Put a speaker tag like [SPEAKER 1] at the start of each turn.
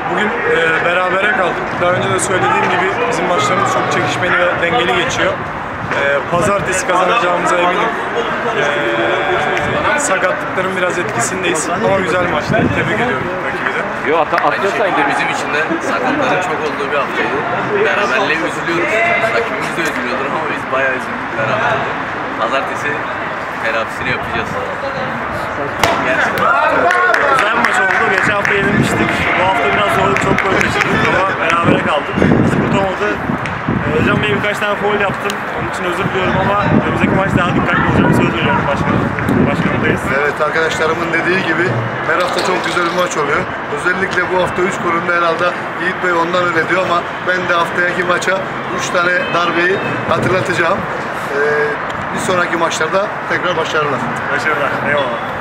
[SPEAKER 1] Bugün berabere kaldık. Daha önce de söylediğim gibi bizim maçlarımız çok çekişmeli ve dengeli geçiyor. Pazartesi kazanacağımıza eminim. Sakatlıkların biraz etkisindeyiz ama güzel maçtı. Tebrik ediyorum rakibi de.
[SPEAKER 2] Aynı şekilde bizim için de sakatların çok olduğu bir haftaydı. Beraberliğe üzülüyoruz. Rakibimiz de üzülüyordur ama biz bayağı üzüldük beraberliğe. Pazartesi telafisini yapacağız.
[SPEAKER 3] Güzel bir maç oldu. Geçen hafta yenilmiştik. Bu hafta biraz zorluk, çok gol kaçırdık ama berabere kaldık. Sıkıntı olmadı. Hocam Bey birkaç tane foul yaptım. Onun için özür diliyorum ama önümüzdeki maç daha dikkatli olacağım. Söz veriyorum başkanımdayız.
[SPEAKER 4] Evet, arkadaşlarımın dediği gibi her hafta çok güzel bir maç oluyor. Özellikle bu hafta 3 golünde herhalde Yiğit Bey ondan öyle diyor ama ben de haftaki maça 3 tane darbeyi hatırlatacağım. Bir sonraki maçlarda tekrar başarılar.
[SPEAKER 3] Başarılar. Eyvallah.